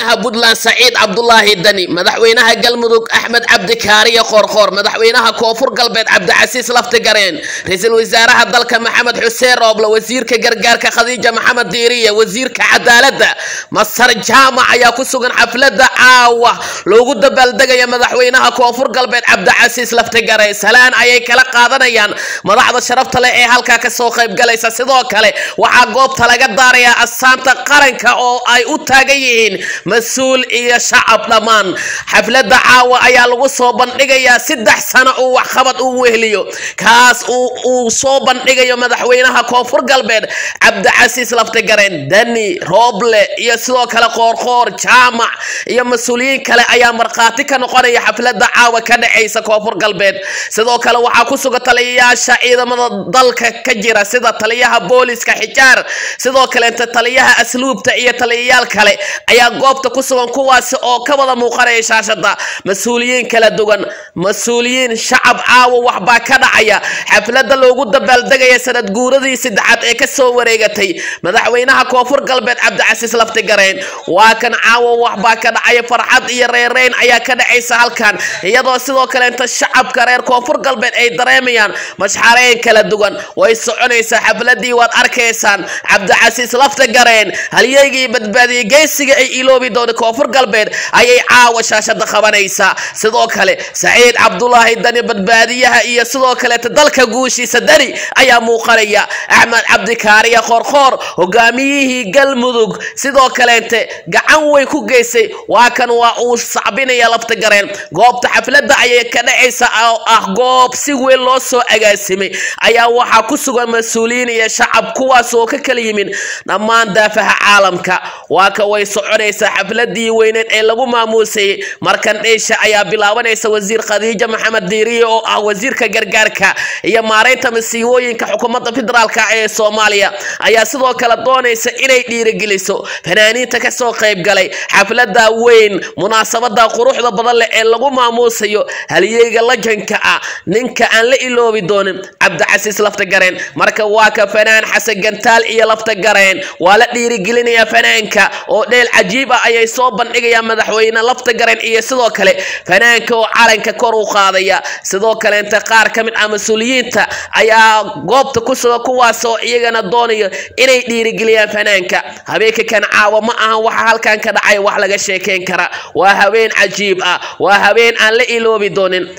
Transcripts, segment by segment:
مدحوينها بودلان سعيد عبد الله الدني مدحوينها قلمدوك أحمد عبد كاري قرقور مدحوينها كوفر قلبيت عبد عسيس لفتقرين رئيس الوزراء الدلك محمد حسين روبلا وزير كقرقار خديجة محمد ديرية وزير كعدالة مصر جامع يا كسوغن حفلة عاوة لو قد بلدقة يا مدحوينها كوفر قلبيت عبد عسيس لفتقرين سلان أي كلا قادنيان مدحض الشرف تلاقي هالكا كسوقي بقليسة سيدوك لي وعقوب تلاقى داريا السانتا قرنك أو أي أتاقيين مسؤول إيا شعب لمان حفلة عاوة أيا لغو صوبان إيا 6 سنة وخبط وهليو كاس وصوبان إيا مدحوينها كوفر قلبين عبد عسيس لفتقرين دني روبلي إيا سلو كلا قورقور جامع إيا مسؤولين كلا أيا مرقاتي نقول إيا حفلة عاوة كان عيسى كوفر قلبين سيدو كلا وحاكوسو تليا شعيدة من الضلك كجيرة سيدو تلياها بوليس كحجار سيدو كلا انت تلياها أسلوب تأيي تليال كلا أيا قوبتا كسوان كواس أو كبضا موقرية شاشة مسؤولين كلا دوغان مسؤولين شعب عاوة وحبا كدعيا حفلة لو قد بلدقيا سند قوردي سدعات اكسو وريقتي مدحوينها كوفر قلبت عبد عسيس لفتقرين واكن عاوة وحبا كدعيا فرحات ايا ريرين ايا كدعي سهالكان يدو سيدو كلا انت الشعب كرير كوفر قلبت اي دريميان مشحارين كلا دوغان ويسعونيسا حفلة دي واد أركيسان عبد عسيس لفتقرين هل يجي بدبادي جيسي اي إلوبي دون كوفر قلبين اي عاوة شاشة خبانيسا سيدو كلا سعيد عبد الله الدني بدباديها اي سيدو كلا تدلك قوشي سدري اي موقرية احمد عبد كاري خورخور وقاميه قلمدوك سيدو كلا انت قعنوي كو جيسي واكن واو صعبين يا لفتقرين قوب تحفلة اي كدعيسا او قوب سيوي لوسو اقاسمي اي وحا كسوغا مسؤولين يا شعب كواسو ككليمين نمان دافع عالمك واكا ويسعونيسا حفلة دي وينين اي لغو ماموسي مركان ايشا ايا بلاوانيسا وزير خديجة محمد ديريو او وزير كقرقاركا ايا ماريتا مسيوين كحكومة فدرالكا اي سوماليا ايا سيدو كلا دونيسا اني ديرقليسو فنانين تكسو قيب قلي حفلة دا وين مناسبة دا قروح دا بضل اي لغو ماموسيو هل ييغا لجنكا ننكا ان لإلو بدون عبد عسيس لفتقرين مركا واكا فنان حسن قنتال ايا لفتقرين ولا ديرقلين يا فنانكا او ديل عجيبة ايا صوبان ايا مدحوين لفتقرين ايا سيدو كلا فنانكا وعالنكا كورو قاضية سيدو كلا انت قار كمين مسؤولين تا ايا قوبتا كسو كواسو ايغانا دونيو اني ديرقليان فنانكا هبيك كان عاوة معها وحال كان كدعي وحلقا شيكين كرا وهبين عجيب وهبين ان لإلو بدونين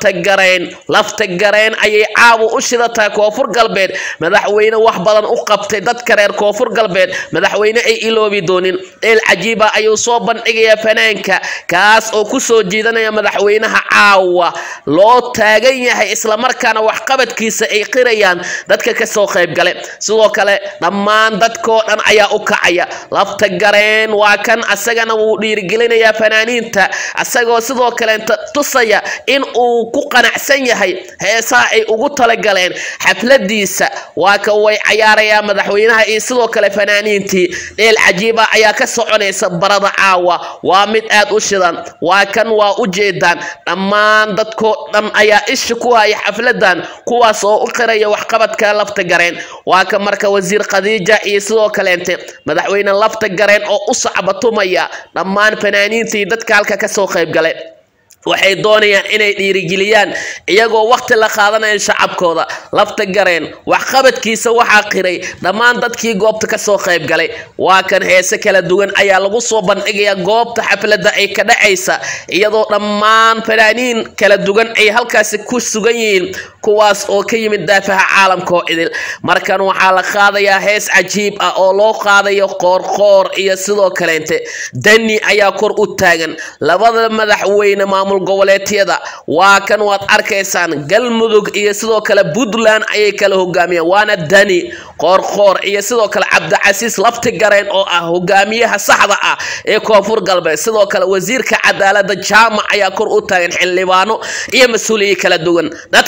لفتقرين اي عاوة اشدتا كوفر قلبين مدحوين وحبالا اقبتي داد كرير كوفر قلبين مدحوين اي إلو بدونين العجيبة ايو صوبان ايغا فنانكا كاس او كسو جيدان يا مدحوينها عاوة لو تاغن yahay isla markaana wax qabadkiisa ay qirayaan dadka ka soo qayb galay sidoo kale dhammaan dadkoo dhan ayaa u kacaya lafta gareen waa kan asagana uu dhiirigelinaya fanaaniinta asagoo sidoo kale inta tusaya in uu ku qanacsan yahay heesaha ay ugu tala galeen xafladiisa waa ka way ciyaaraya madaxweynaha iyo sidoo kale fanaaniintii dheel cajiiba ayaa ka soconaysa barada caawa waa mid aad u shidan waa kan waa u jeedaan dhammaan dadkoo dhan ayaa كوها حفلتان كواس او قريه وحقبدك لفت غرين واك marka wasiir Khadija iyo sidoo kale inta madaxweyne lafta gareen oo u sacbatumaya dhamaan fanaaniintii dadka halka ka soo qayb galay waxay doonayaan inay dhiirigeliyaan iyagoo waqti la qaadanayo shacabkooda lafta gareen wax qabadkiisa waxa qiray dhamaan dadkii goobta ka soo qayb galay waa kan heese kala duwan ayaa lagu soo bandhigaya goobta xafladda ay ka dhacaysa iyadoo dhamaan fanaaniin kala duwan ay halkaas ku sugan yihiin kuwaas oo ka yimid daafaha caalamka idil markan waxa la qaadayaa hees cajiib ah oo loo qaadayo qoorqoor iyo sidoo kale inta dani ayaa kor u taagan labada madaxweyne maamul goboleedyada waa kan waad arkaysaan galmudug iyo sidoo kale Puntland ay kala hogaamiyaan waana dani qoorqoor iyo sidoo kale Cabdi Casiis laftigareen oo ah hogaamiyaha saxda ah ee koonfur galbeed sidoo kale wasiirka cadaaladda jaamac ayaa kor u taagan xildhibaano iyo mas'uuliyiin kala duwan dadka reer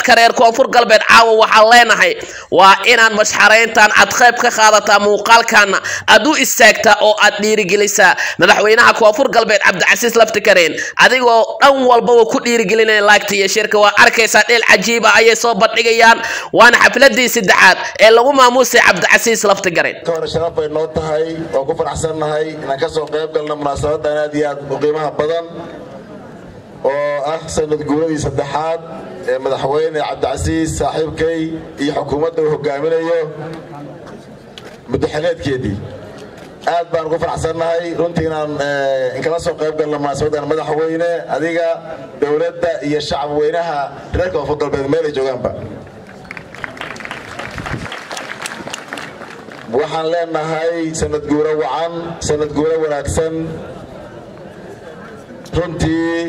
koonfur galbeed caawa waxaan leenahay waa inaan mashxarayntan cad qayb ka qaadataa muuqaalkana aad u istaagtaa oo aad dhiirigelisaa madaxweynaha koonfur galbeed cabdicasiis laftikareen adigoo dhan walba ku dhiirigelinaya laagta iyo shirka waa arkaysaa dheel cajiib ah ayay soo bandhigayaan waana xafladii saddexaad ee lagu maamuusay cabdicasiis laftikareen sharaf bay noo tahay oo ku faraxsanahay inaan ka soo qayb galno munaasabadan aad iyo aad u qiimaha badan oo ah sanad guuradii saddexaad ee madaxweyne cabdicasiis saaxiibkay iyo xukuumadda uu hogaaminayo muddo xileedkeedii aad baan ugu faraxsanahay runtii inaan kala soo qayb galno munaasabadan madaxweyne adiga dowladda iyo shacab weynaha reer koonfur galbeed meel ay joogaanba waxaan leenahay sanad guuro wacan sanad guuro wanaagsan runtii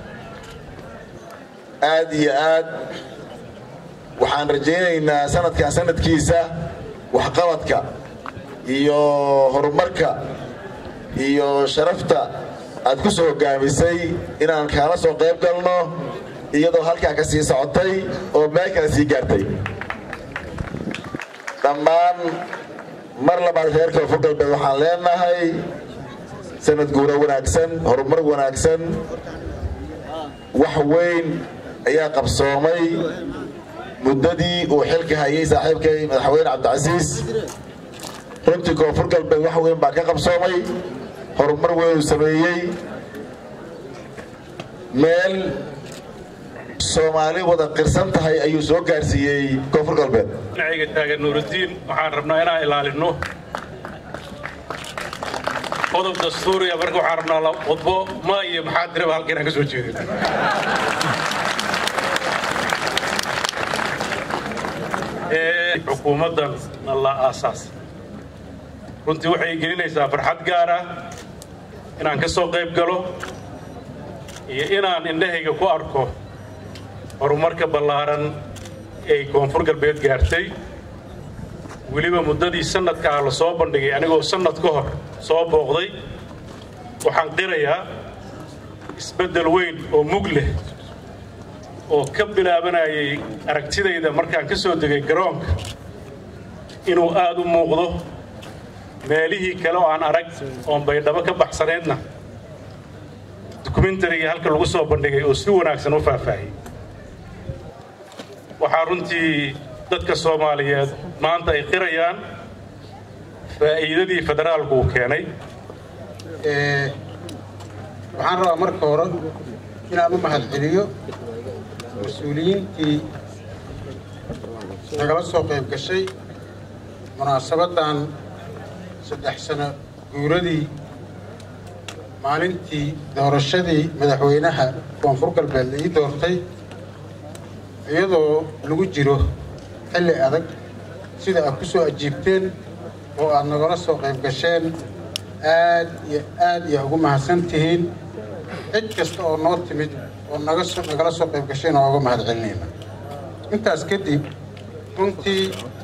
aad iyo aad waxaan rajaynaynaa sanadkan sanadkiisa waxqabadka iyo horumarka iyo sharafta aad ku soo hogaamisay inaan kaala soo qayb galno iyadoo halkaa ka sii socotay oo meel kale sii gaartay dhammaan mar labaad reer koonfur galbeed waxaan leenahay sanad guuro wanaagsan horumar wanaagsan wax weyn ayaa qabsoomay muddadii uu xilka hayay saaxiibkay madaxweyne cabdicasiis runtii koonfur galbeed wax weyn baa ka qabsoomay horumar weyn uu sameeyey meel soomaali wada qirsan tahay ayuu soo gaarsiiyey koonfur galbeed nacayga taagan nuurudiin waxaan rabnaa inaan ilaalino qodob dastuuriya marka waxaan rabnaa la khudbo ma iyo maxaa diraba halka inaan ka soo jeedin xukuumaddan la aasaas runtii waxay gelinaysaa farxad gaar ah inaan ka soo qayb galo iyo inaan indhahayga ku arko horumarka ballaaran ee koonfur galbeed gaartay weliba muddadii sanadka la soo bandhigay anigoo sanad ka hor soo booqday waxaan qirayaa isbeddel weyn oo mug leh oo ka bilaabanayay aragtidayda markaan ka soo degay garoonka inuu aad u muuqdo meelihii kale oo aan arag oon baydhabo ka baxsanaydna dokumentariga halka lagu soo bandhigay oo si wanaagsan u faahfaahiyey waxaa runtii dadka Soomaaliyeed maanta ay qirayaan faa'iidadii federaalku uu keenay waxaan rabaa marka hore inaan u mahadceliyo mas'uuliyiintii nagala soo qayb gashay munaasabadan 3 sano guuradii maalintii doorashadii madaxweynaha koonfur galbeed ay doortay iyadoo lagu jiro xilli adag sida aad ku soo ajiibteen oo aad nagala soo qayb gasheen aad iyo ugu mahadsantihiin cid kasta oo noo timid oo nagala soo qayb gasheen oo uga mahadcelinayna intaas kadib runtii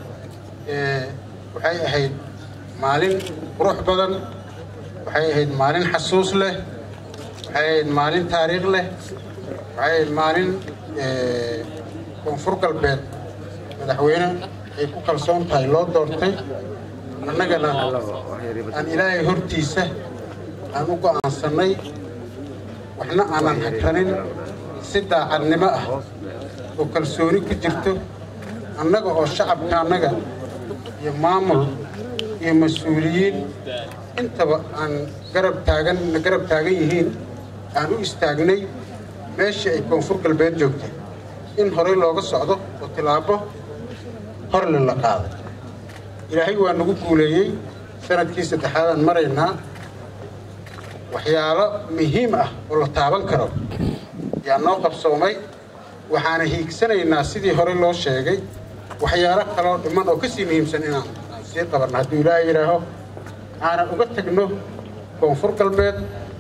waxay ahayd maalin qurux badan waxay ahayd maalin xasuus leh waxay ahayd maalin taariikh leh waxay ahayd maalin koonfur galbeed madaxweyne ay ku kalsoon tahay loo doortay annagana aan ilaahay hortiisa aan u go'aansanay waxna aanan hakranin si daacadnimo ah oo kalsooni ku jirto annaga oo shacabka annaga iyo maamul iyo mas'uuliyiin intaba aan garab taagan yihiin aan u istaagnay meeshii ay koonfur galbeed joogtay in horey looga socdo oo tilaabo horle la qaaday ilaahay waa nagu guuleeyey sanadkii saddexaad aan maraynaa waxyaalo muhiim ah oo la taaban karo yaa noo qabsoomay waxaana hiigsanaynaa sidii hore loo sheegay waxyaalo kaloo dhiman oo kasii muhiimsan inaan sii qabanno hadduu ilaahay yidhaaho aanan uga tagno koonfur galbeed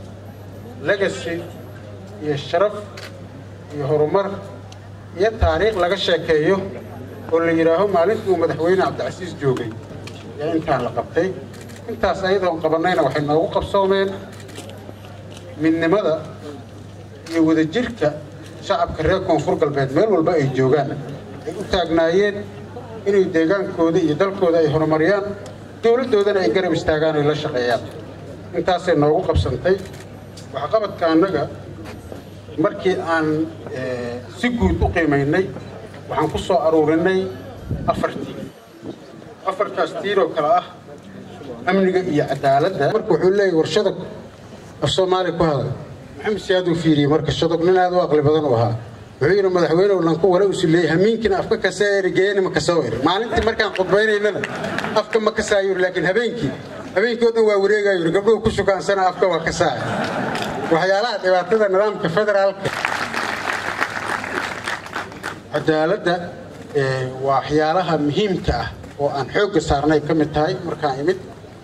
legacy iyo sharaf iyo horumar iyo taariikh laga sheekeeyo oo la yidhaaho maalintii uu madaxweyne cabdicasiis joogay yaa intaan la qabtay intaas ayadoon qabannayna waxay noogu qabsoomeen midnimada iyo wadajirka shacabka reer koonfur galbeed meel walba ay joogaan ay u taagnaayeen inay deegaankooda iyo dalkooda ay horumariyaan dowladdoodana ay garab istaagaan ay la shaqeeyaan intaasay noogu qabsantay waxqabadka annaga markii aan si guud u qiimaynay waxaan ku soo aruurinay 4 tiir afartaas tiir oo kala ah amniga iyo cadaaladda marka wuxuu leeyahay warshada af Soomaali ku hadal maxamed siyaad uu fiiriyay marka shadog nin aad u aqli badan u ahaa wuxuu yiri madaxweynuhu lanku wala u sileeyay hamiinkina afka ka saarigeen ma ka soo weerin maalintii markaan qodbaynayna afka ma ka saayir laakiin habeenkii oo dhan waa wareegayo gabdhuhu ku sugaansana afka waa ka saay waxyaalaha dhibaatada nidaamka federaalka cadaaladda waa waxyaalaha muhiimka ah oo aan xoog saarnay ka mid tahay markaan imid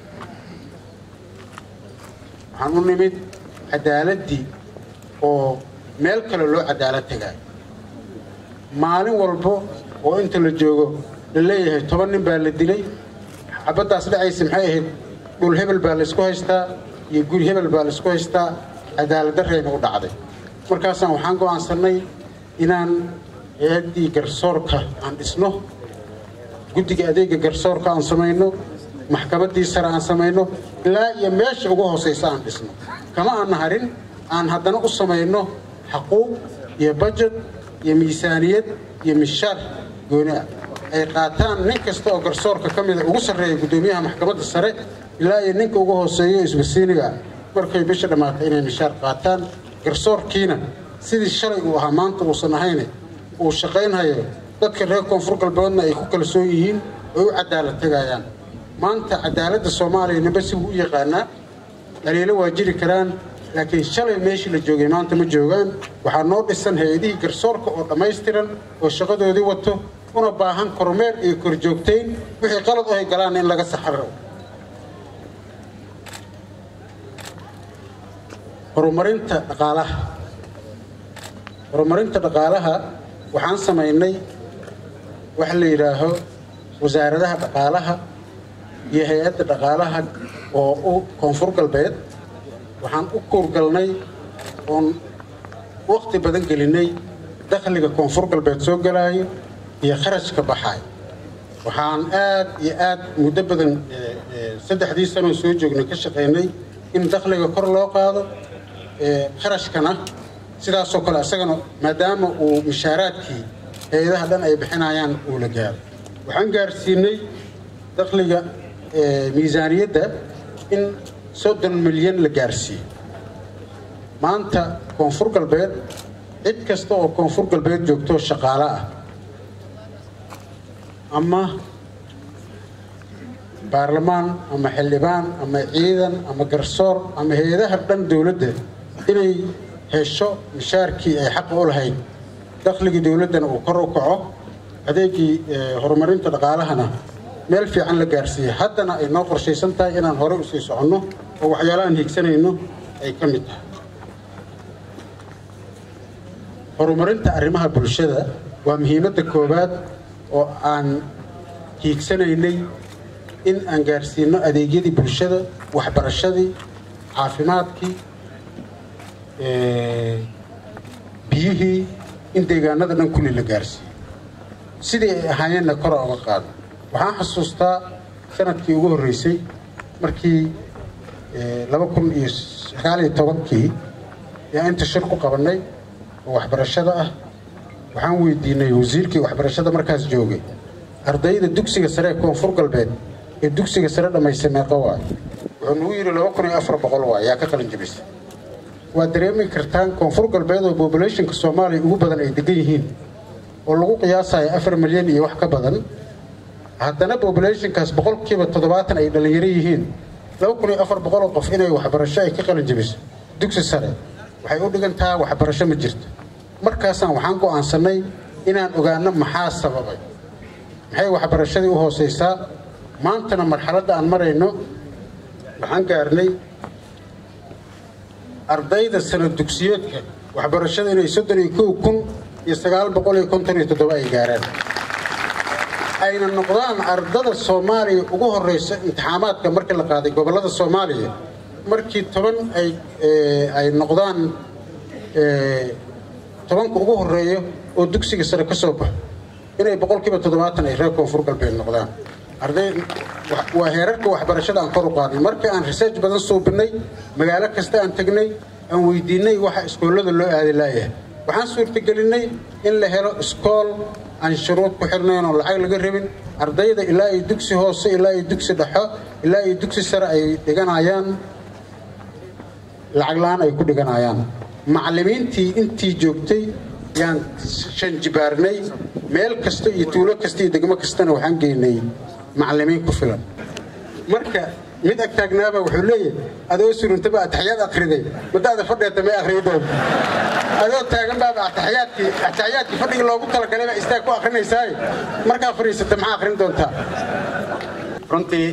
waxaan u nimid cadaaladii oo meel kale loo cadaalad tagay maalin walbo oo inta la joogo la leeyahay 10 nin baa la dilay xabadaas dhacaysa maxay ahayd dhul hebel baa la isku haystaa iyo guri hebel baa la isku haystaa cadaalad darreena u dhacday markaasaan waxaan go'aansanay inaan hay'adii garsoorka aan dhisno guddiga adeega garsoorka aan samayno maxkamaddii sare aan samayno ilaa iyo meesha ugu hooseysa aan dhisno kama aan harin aan haddana u samayno حقوق يا بجت يا ميزانية يا مشار جونيا أي قاتان نكستو قرصور ككمل وقصر قدوميها محكمة السرق لا ينك وجوه سيئس بالسينية مركي بشر ما تينا مشار قاتان قرصور كينا سيد الشرع وهمانت وصناعينه وشقين هاي تذكر هيكم فرق البلدنا يخوك السويين وعدالة تجايان ما أنت عدالة الصومالي نبسي هو يقانا اللي لو أجري كلام لكن شلي ماشي للجوجي ما أنت متجوجان وحنود السنة هذه قرصورك أو ما يسترن والشقة ذي وتو ونباهن كرمير يكرجوكتين وهي غلط وهي قلان إن لقى سحره horumarinta dhaqaalaha waxaan sameynay wax la yiraahdo wasaaradda dhaqaalaha iyo hay'adda dhaqaalaha oo koonfur galbeed waxaan u koorgalnay oo waqti badan gelinay dakhliga koonfur galbeed soo galaayo iyo kharashka baxay waxaan aad muddo badan 3 sano soo joognay ka shaqeynay in dakhliga kor loo qaado kharashkana sidaas oo kale asagana maadaama uu mishaaraadkii hay'adaha dhan ay bixinayaan uu la gaaro waxaan gaarsiinay dakhliga miisaaniyadda in 30 milyan la gaarsiiyo maanta koonfur galbeed cid kasta oo koonfur galbeed joogto shaqaale ah ama baarlamaan ama xildhibaan ama ciidan ama garsoor ama hay'adaha dhan dawladda inay hesho mishaarkii ay xaq u lahayd dakhligii dawladana uu kor u kaco adeegii horumarinta dhaqaalahana meel fiican la gaarsiiyay haddana ay noo qorshaysan tahay inaan hore u sii soconno oo waxyaalahan hiigsanayno ay ka mid tahay horumarinta arrimaha bulshada waa muhiimadda koowaad oo aan hiigsanaynay in aan gaarsiino adeegyadii bulshada waxbarashadii caafimaadkii biyihii in deegaanada dhan kulli la gaarsiiyo sidii ay ahaayeenna kor uga qaado waxaan xasuustaa sanadkii ugu horreysay markii 2019kii yaa inta shir ku qabanay oo waxbarashada ah waxaan weydiinay wasiirkii waxbarashada markaas joogay ardayda dugsiga sare ee koonfur galbeed ee dugsiga sare dhamaystay meeqa waay wuxuu nagu yiri 2400 waay yaa ka qalin jabisay waa dareemi kartaan koonfur galbeed oo populationka Soomaaliya ugu badan ay degan yihiin oo lagu qiyaasayo 4 milyan iyo wax ka badan haddana populationkaas 70% ay dhalinyaro yihiin 2400 qof inay waxbarasho ay ka qalin jabiso dugsi sare waxay u dhigantaa waxbarasho ma jirto markaasaan waxaan go'aansanay inaan ogaano maxaa sababay maxay waxbarashadii u hooseysaa maantana marxaladda aan marayno waxaan gaarnay ardayda sanad dugsiyeedka waxbarashada inay 31957 ay gaaraan ayna noqdaan ardada Soomaaliya ugu horeysa imtixaamaadka markii la qaaday gobolada Soomaaliya markii 10 ay noqdaan 10 ugu horeeyo oo dugsiga sare ka soo baxo inay 70% ay reer koonfur galbeed noqdaan arday waa heerarka waxbarashada aan kor u qaadnay markii aan research badan soo binay magaalo kasta aan tagnay aan weydiinay waxa iskoolada loo aadi laayay waxaan suurtagelinay in la helo iskool aan shuruud ku xirnayn oo lacag laga rabin ardayda ilaa ay dugsi hoose ilaa ay dugsi dhexe ilaa ay dugsi sare ay dhiganayaan lacag la'aan ay ku dhiganayaan macallimiintii intii joogtay yaan shan jibaarnay meel kasta iyo tuulo kasta iyo degmo kastana waxaan geynay macallimiin ku filan marka mid ag taagnaaba wuxuu leeyahay adoo suruntaba ataxiyaad akhriday madaada fadheeta ma akhridoon adoo taagan baaba ataxiyaadkii fadhiga loogu talagalay baa istaag ku akhrinaysaa markaa fariisata maxaa akhrin doontaa runtii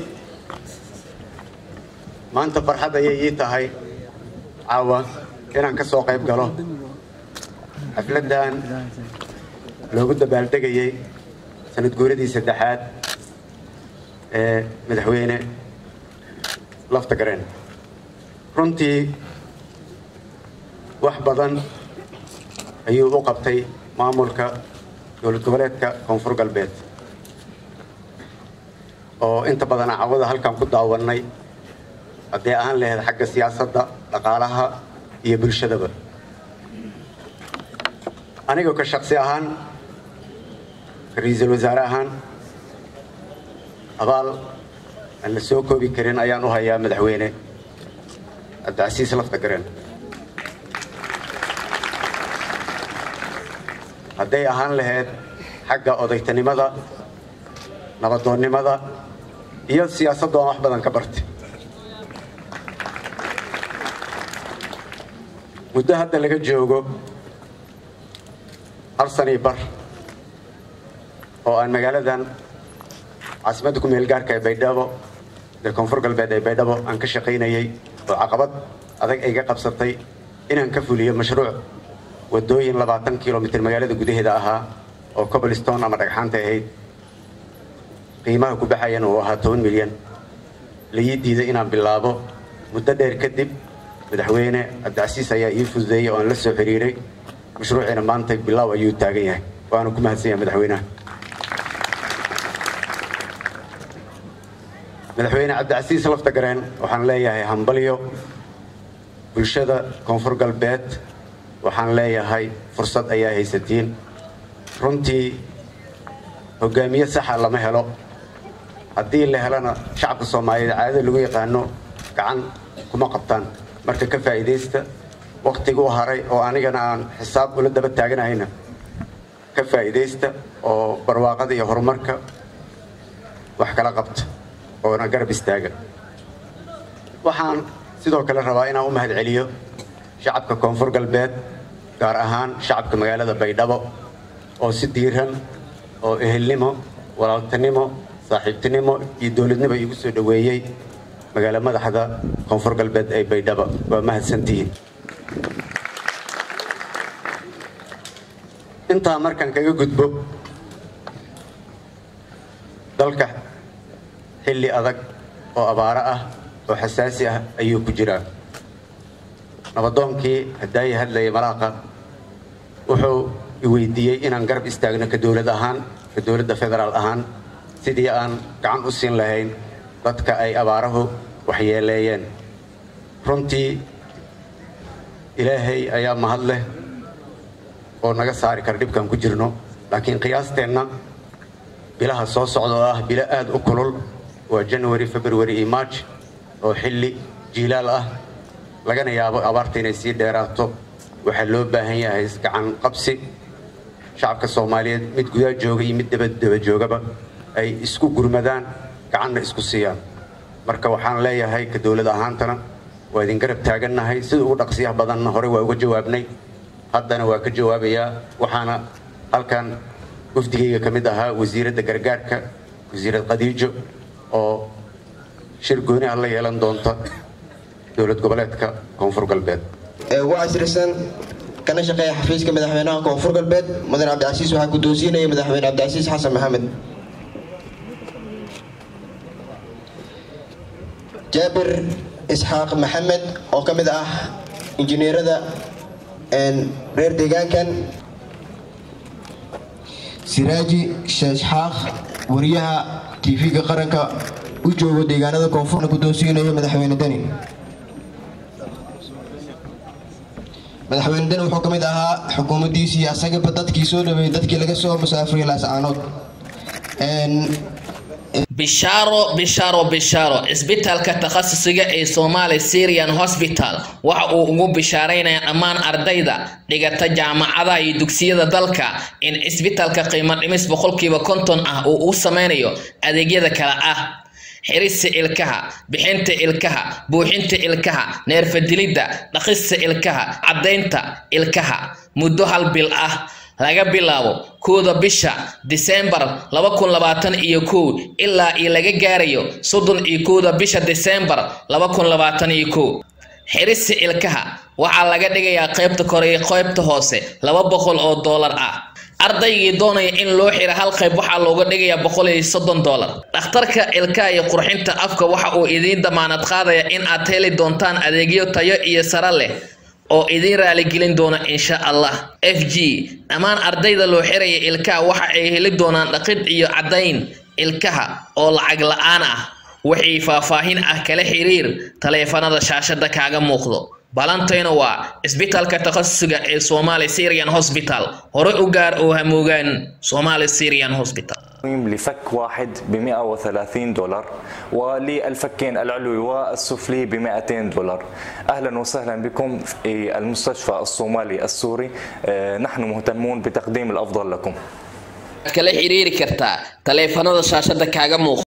maanta farxad ayay ii tahay caawa inaan ka soo qayb galo xafladan loogu dabaaldegayay sanad guuradii 3aad ee madaxweyne lafta gareen runtii wax badan ayuu u qabtay maamulka dowlad goboleedka koonfur galbeed oo inta badan cawada halkan ku daawanay haddii aan lahayd xagga siyaasadda dhaqaalaha iyo bulshadaba anigoo ka shakhsi ahaan ra'iisul wasaare ahaan abaal aan la soo koobi karin ayaan u hayaa madaxweyne cabdicasiis lafta gareen hadday ahaan lahayd xagga odaytanimada nabadoonnimada iyo siyaasadda aan wax badan ka bartay muddo hadda laga joogo hal sano iyo bar oo aan magaaladan caasimadda ku meel gaarka ee baydhabo ee koonfur galbeed ee baydhabo aan ka shaqaynayay oo caqabad adag ay ga qabsatay inaan ka fuliyo mashruuc wadooyin 20 kilomitir magaalada gudaheeda ahaa oo cobblestone ama dhagxaanta ahayd qiimaha ku baxayana uu ahaa 10 milyan la ii diiday inaan bilaabo muddo dheer kadib madaxweyne cabdicasiis ayaa ii fududeeyay oo aan la soo xiriiray mashruuciina maanta bilaaw ayuu taagan yahay waana ku mahadsan yahay madaxweynaha madaxweyne cabdicasiis lafta gareen waxaan leeyahay hambalyo bulshada koonfur galbeed waxaan leeyahay fursad ayaa haysatiin runtii hogaamiye saxa lama helo haddii la helana shacabka Soomaaliyeed caado lagu yaqaano gacan kuma qabtaan marka ka faa'iideysta waqtigu haray oo anigana aan xisaab ula daba taaganayna ka faa'iideysta oo barwaaqada iyo horumarka wax kala qabta oo na garab istaaga waxaan sidoo kale rabaa inaan u mahad celiyo shacabka koonfur galbeed gaar ahaan shacabka magaalada baydhabo oo si diiran oo ehelnimo walaaltinimo saaxiibtinimo iyo dawladnimo igu soo dhaweeyay magaalada madaxda koonfur galbeed ee baydhabo waa mahadsantihiin inta markan kaga gudbo dalka xilli adag oo abaara ah oo xasaasi ah ayuu ku jiraa nabadoonkii hadday hadlay malaaqa wuxuu weydiiyay inaan garab istaagno ka dawlad ahaan ka dawladda federaal ahaan sidii aan gacan u siin lahayn dadka ay abaarahu waxyeeleeyeen runtii ilaahay ayaa mahad leh oo naga saari kara dhibkan ku jirno laakiin qiyaasteenna bilaha soo socda oo ah bilo aad u kulul waa January February iyo March oo xilli jiilaal ah lagana yaabo abaarta inay sii dheeraato waxa loo baahan yahay gacan qabsi shacabka Soomaaliyeed mid gudaha jooga iyo mid dibadda joogaba ay isku gurmadaan gacanna isku siiyaan marka waxaan leeyahay ka dawlad ahaantana waa idin garab taagannahay sida ugu dhaqsiyaha badanna hore waa uga jawaabnay haddana waa ka jawaabayaa waxaana halkan wafdigayga ka mid ahaa wasiiradda gargaarka wasiirad Khadiijo oo shir gooni ah la yeelan doonta dowlad goboleedka koonfur galbeed وعسرسان كان شقي حفيز كمدحوينها كونفور قلبت مدن عبد العزيز وحا قدوسين اي مدحوين عبد العزيز حسن محمد جابر اسحاق محمد او كمد انجينير ذا ان رير ديغان كان siraaji sheeshxaaq wariyaha TV-ga qaranka u joogo deegaanada koonfurna guddoonsiinaya madaxweyne dani. madaxweyne dani wuxuu ka mid ahaa xukuumaddiisii asagaba dadkii soo dhaweeyay dadkii laga soo musaafiriyay laascaanood. bishaaro isbitaalka takhasusiga ee Somali Syrian Hospital waxa uu ugu bishaareynayaa dhammaan ardayda dhigata jaamacadaha iyo dugsiyada dalka in isbitaalka qiimo dhimis 50% ah uu u sameynayo adeegyada kala ah xirista ilkaha, bixinta ilkaha, buuxinta ilkaha, neerfadilida, dhaqista ilkaha, cadaynta ilkaha muddo hal bil ah laga bilaabo 1 bisha December 2021 ilaa laga gaarayo 31 bisha December 2021. xirista ilkaha waxa laga dhigayaa qaybta kore iyo qaybta hoose $200 ah. ardaygii doonaya in loo xiro hal qayb waxa looga dhigayaa $130. dhakhtarka ilkaha iyo qurxinta afka waxa uu idin damaanad qaadaya in aad heli doontaan adeegyo tayo iyo sare leh oo idin raali gelin doona insha Allah. FG dhammaan ardayda loo xiraya ilkaha waxa ay heli doonaan dhaqid iyo cadayn ilkaha oo lacag la'aan ah. wixii faahfaahin ah kala xiriir taleefanada shaashada kaaga muuqdo. balantayna waa isbitaalka takhasusiga ee Somali Syrian Hospital. hore u gaar oo hamoogaan Somali Syrian Hospital. لفك واحد $130 وللفكين العلوي والسفلي $200. أهلا وسهلا بكم في المستشفى الصومالي السوري. نحن مهتمون بتقديم الأفضل لكم. kala xiriiri kartaa taleefanada shaashada kaaga muuqdo.